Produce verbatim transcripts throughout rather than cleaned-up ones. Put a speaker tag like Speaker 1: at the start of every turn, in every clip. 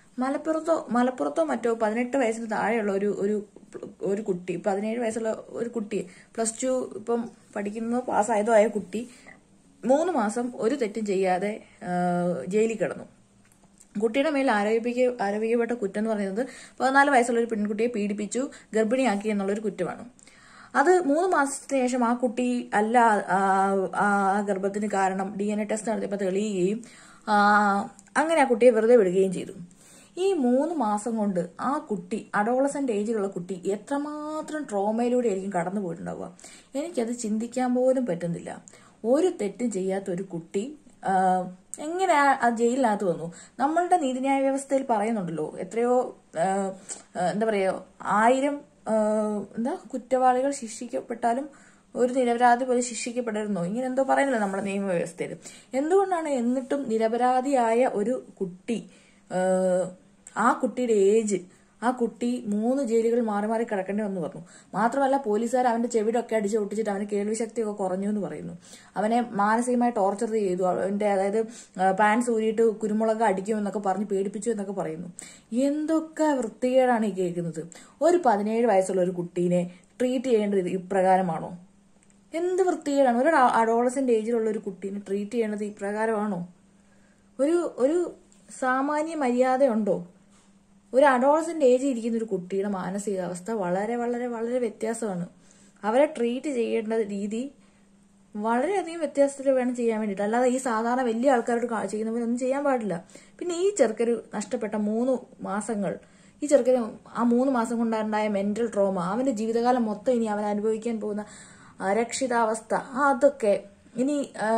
Speaker 1: മലപ്പുറത്തോ മലപ്പുറത്തോ മറ്റോ പതിനെട്ട് വയസ്സിന് താഴെയുള്ള ഒരു ഒരു ഒരു കുട്ടി, പതിനേഴ് വയസ്സുള്ള ഒരു കുട്ടി, പ്ലസ് ടു ഇപ്പം പഠിക്കുന്നതോ പാസ്സായതോ ആയ കുട്ടി മൂന്ന് മാസം ഒരു തെറ്റും ചെയ്യാതെ ജയിലിൽ കിടന്നു. കുട്ടിയുടെ മേൽ ആരോപിക്ക ആരോപിക്കപ്പെട്ട കുറ്റം എന്ന് പറയുന്നത് പതിനാല് വയസ്സുള്ള ഒരു പെൺകുട്ടിയെ പീഡിപ്പിച്ചു, ഗർഭിണിയാക്കി എന്നുള്ളൊരു കുറ്റമാണ്. അത് മൂന്ന് മാസത്തിന് ശേഷം ആ കുട്ടി അല്ല ആ ഗർഭത്തിന് കാരണം ഡി എൻ എ ടെസ്റ്റ് നടത്തിയപ്പോൾ തെളിയുകയും അങ്ങനെ ആ കുട്ടിയെ വെറുതെ വിടുകയും ചെയ്തു. ഈ മൂന്ന് മാസം കൊണ്ട് ആ കുട്ടി, അഡോളസെന്റ് ഏജിലുള്ള കുട്ടി എത്രമാത്രം ട്രോമയിലൂടെ ആയിരിക്കും കടന്നു പോയിട്ടുണ്ടാവുക. എനിക്കത് ചിന്തിക്കാൻ പോലും പറ്റുന്നില്ല. ഒരു തെറ്റും ചെയ്യാത്ത ഒരു കുട്ടി എങ്ങനെ ആ ജയിലിനകത്ത് വന്നു? നമ്മളുടെ നീതിന്യായ വ്യവസ്ഥയിൽ പറയുന്നുണ്ടല്ലോ, എത്രയോ എന്താ പറയുക, ആയിരം എന്താ കുറ്റവാളികൾ ശിക്ഷിക്കപ്പെട്ടാലും ഒരു നിരപരാധി പോലും ശിക്ഷിക്കപ്പെടരുന്നോ, ഇങ്ങനെ എന്തോ പറയുന്നില്ല നമ്മുടെ നിയമവ്യവസ്ഥയിൽ. എന്തുകൊണ്ടാണ് എന്നിട്ടും നിരപരാധിയായ ഒരു കുട്ടി, ആ കുട്ടിയുടെ ഏജ്, ആ കുട്ടി മൂന്ന് ജയിലുകൾ മാറി മാറി കിടക്കേണ്ടി വന്നു പറഞ്ഞു. മാത്രമല്ല പോലീസുകാർ അവന്റെ ചെവിടൊക്കെ അടിച്ച് ഒട്ടിച്ചിട്ട് അവന് കേൾവി ശക്തിയൊക്കെ കുറഞ്ഞു എന്ന് പറയുന്നു. അവനെ മാനസികമായി ടോർച്ചർ ചെയ്തു, അവന്റെ അതായത് പാൻസ് ഊരിയിട്ട് കുരുമുളക് അടിക്കുമെന്നൊക്കെ പറഞ്ഞ് പേടിപ്പിച്ചു എന്നൊക്കെ പറയുന്നു. എന്തൊക്കെ വൃത്തികേടാണ് ഈ കേൾക്കുന്നത്. ഒരു പതിനേഴ് വയസ്സുള്ള ഒരു കുട്ടീനെ ട്രീറ്റ് ചെയ്യേണ്ടത് ഇപ്രകാരമാണോ? എന്ത് വൃത്തികേടാണ്. ഒരു അഡോളസെന്റ് ഏജിലുള്ള ഒരു കുട്ടീനെ ട്രീറ്റ് ചെയ്യേണ്ടത് ഇപ്രകാരമാണോ? ഒരു ഒരു സാമാന്യ മര്യാദ ഉണ്ടോ? ഒരു അഡോളസെന്റ് ഏജിൽ ഇരിക്കുന്ന ഒരു കുട്ടിയുടെ മാനസികാവസ്ഥ വളരെ വളരെ വളരെ വ്യത്യാസമാണ്. അവരെ ട്രീറ്റ് ചെയ്യേണ്ട രീതി വളരെയധികം വ്യത്യാസത്തിൽ വേണം ചെയ്യാൻ വേണ്ടിയിട്ട്. അല്ലാതെ ഈ സാധാരണ വലിയ ആൾക്കാരോട് ചെയ്യുന്ന പോലെ ഒന്നും ചെയ്യാൻ പാടില്ല. പിന്നെ ഈ ചെറുക്കന് നഷ്ടപ്പെട്ട മൂന്ന് മാസങ്ങൾ, ഈ ചെറുക്കന് ആ മൂന്ന് മാസം കൊണ്ടുണ്ടായ മെന്റൽ ട്രോമ, അവന്റെ ജീവിതകാലം മൊത്തം ഇനി അവൻ അനുഭവിക്കാൻ പോകുന്ന അരക്ഷിതാവസ്ഥ, അതൊക്കെ ഇനി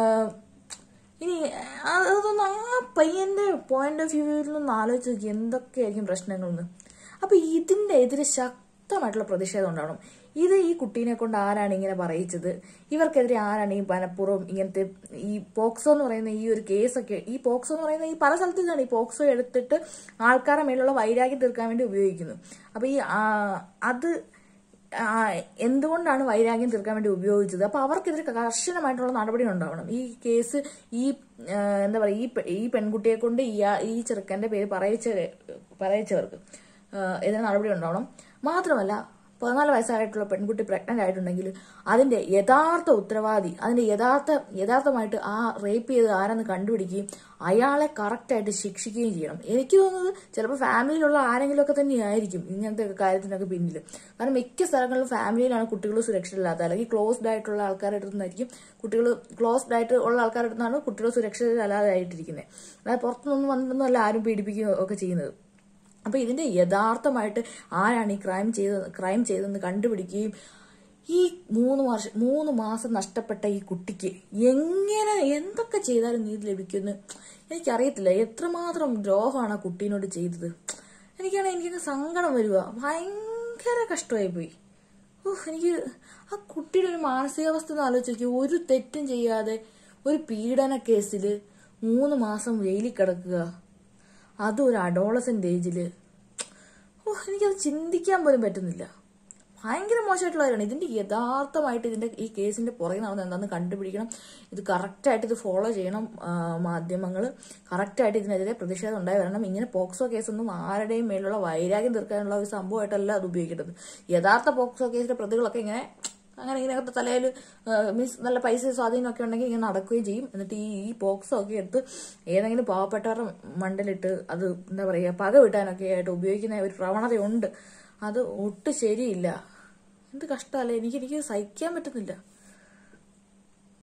Speaker 1: ഇനി അതൊന്നും ആ പയ്യന്റെ പോയിന്റ് ഓഫ് വ്യൂവിൽ നിന്ന് ആലോചിച്ച് നോക്കി എന്തൊക്കെയായിരിക്കും പ്രശ്നങ്ങളെന്ന്. അപ്പൊ ഇതിന്റെ എതിരെ ശക്തമായിട്ടുള്ള പ്രതിഷേധം ഉണ്ടാവണം. ഇത് ഈ കുട്ടീനെ കൊണ്ട് ആരാണ് ഇങ്ങനെ പറയിച്ചത്? ഇവർക്കെതിരെ ആരാണ് ഈ മനഃപൂർവ്വം ഇങ്ങനത്തെ ഈ പോക്സോ എന്ന് പറയുന്ന ഈ ഒരു കേസൊക്കെ, ഈ പോക്സോ എന്ന് പറയുന്ന ഈ പല സ്ഥലത്തു നിന്നാണ് ഈ പോക്സോ എടുത്തിട്ട് ആൾക്കാരുടെ മേലുള്ള വൈരാഗ്യം തീർക്കാൻ വേണ്ടി ഉപയോഗിക്കുന്നത്. അപ്പൊ ഈ അത് എന്തുകൊണ്ടാണ് വൈരാഗ്യം തീർക്കാൻ വേണ്ടി ഉപയോഗിച്ചത്? അപ്പൊ അവർക്കെതിരെ കർശനമായിട്ടുള്ള നടപടി ഉണ്ടാവണം. ഈ കേസ് ഈ എന്താ പറയുക, ഈ ഈ പെൺകുട്ടിയെ കൊണ്ട് ഈ ഈ ചെറുക്കന്റെ പേര് പറയിച്ച പറയിച്ചവർക്ക് എതിരെ നടപടി ഉണ്ടാവണം. മാത്രമല്ല പതിനാല് വയസ്സായിട്ടുള്ള പെൺകുട്ടി പ്രഗ്നന്റ് ആയിട്ടുണ്ടെങ്കിൽ അതിന്റെ യഥാർത്ഥ ഉത്തരവാദി, അതിന്റെ യഥാർത്ഥ യഥാർത്ഥമായിട്ട് ആ റേപ്പ് ചെയ്ത് ആരെന്ന് കണ്ടുപിടിക്കുകയും അയാളെ കറക്റ്റായിട്ട് ശിക്ഷിക്കുകയും ചെയ്യണം. എനിക്ക് തോന്നുന്നത് ചിലപ്പോൾ ഫാമിലിയിലുള്ള ആരെങ്കിലും ഒക്കെ തന്നെയായിരിക്കും ഇങ്ങനത്തെ കാര്യത്തിനൊക്കെ പിന്നിൽ. കാരണം മിക്ക സ്ഥലങ്ങളിലും ഫാമിലിയിലാണ് കുട്ടികൾ സുരക്ഷിതരല്ലാത്ത, അല്ലെങ്കിൽ ക്ലോസ്ഡ് ആയിട്ടുള്ള ആൾക്കാരുടെ അടുത്തുനിന്നായിരിക്കും കുട്ടികൾ, ക്ലോസ്ഡ് ആയിട്ട് ഉള്ള ആൾക്കാരുടെ അടുത്താണ് കുട്ടികൾ സുരക്ഷിതരല്ലാതായിട്ടിരിക്കുന്നത്. അതായത് പുറത്തുനിന്ന് വന്നിട്ടൊന്നുമല്ല ആരും പീഡിപ്പിക്കുകയോ ഒക്കെ ചെയ്യുന്നത്. അപ്പൊ ഇതിന്റെ യഥാർത്ഥമായിട്ട് ആരാണ് ഈ ക്രൈം ചെയ്തത് ക്രൈം ചെയ്തതെന്ന് കണ്ടുപിടിക്കുകയും ഈ മൂന്ന് വർഷം മൂന്ന് മാസം നഷ്ടപ്പെട്ട ഈ കുട്ടിക്ക് എങ്ങനെ എന്തൊക്കെ ചെയ്താലും നീതി ലഭിക്കുമെന്ന് എനിക്കറിയത്തില്ല. എത്രമാത്രം ദ്രോഹമാണ് ആ കുട്ടീനോട് ചെയ്തത്. എനിക്കാണെങ്കിൽ എനിക്കങ്ങ് സങ്കടം വരിക, ഭയങ്കര കഷ്ടമായി പോയി. ഓഹ്, എനിക്ക് ആ കുട്ടിയുടെ ഒരു മാനസികാവസ്ഥ എന്ന് ആലോചിച്ച്, ഒരു തെറ്റും ചെയ്യാതെ ഒരു പീഡന കേസിൽ മൂന്ന് മാസം ജയിലിൽ കിടക്കുക, അതും ഒരു അഡോളസെന്റ് ഏജില്. ഓഹ്, എനിക്കത് ചിന്തിക്കാൻ പോലും പറ്റുന്നില്ല. ഭയങ്കര മോശമായിട്ടുള്ള കാര്യമാണ്. ഇതിന്റെ യഥാർത്ഥമായിട്ട് ഇതിന്റെ ഈ കേസിന്റെ പുറകെ നടന്ന് എന്താണെന്ന് കണ്ടുപിടിക്കണം. ഇത് കറക്റ്റായിട്ട് ഇത് ഫോളോ ചെയ്യണം. മാധ്യമങ്ങൾ കറക്റ്റായിട്ട് ഇതിനെതിരെ പ്രതിഷേധം ഉണ്ടായി വരണം. ഇങ്ങനെ പോക്സോ കേസൊന്നും ആരുടെയും മേലുള്ള വൈരാഗ്യം തീർക്കാനുള്ള ഒരു സംഭവമായിട്ടല്ല അത് ഉപയോഗിക്കേണ്ടത്. യഥാർത്ഥ പോക്സോ കേസിന്റെ പ്രതികളൊക്കെ ഇങ്ങനെ അങ്ങനെ ഇങ്ങനെയൊക്കെ തലയിൽ മീൻസ് നല്ല പൈസ സ്വാധീനമൊക്കെ ഉണ്ടെങ്കിൽ ഇങ്ങനെ നടക്കുകയും ചെയ്യും. എന്നിട്ട് ഈ ഈ പോക്സോ ഒക്കെ എടുത്ത് ഏതെങ്കിലും പാവപ്പെട്ടവരുടെ മണ്ടലിട്ട് അത് എന്താ പറയുക പക വിട്ടാനൊക്കെ ആയിട്ട് ഉപയോഗിക്കുന്ന ഒരു പ്രവണതയുണ്ട്. അത് ഒട്ടും ശരിയില്ല. എന്ത് കഷ്ടമല്ലേ, എനിക്ക് എനിക്ക് സഹിക്കാൻ പറ്റുന്നില്ല.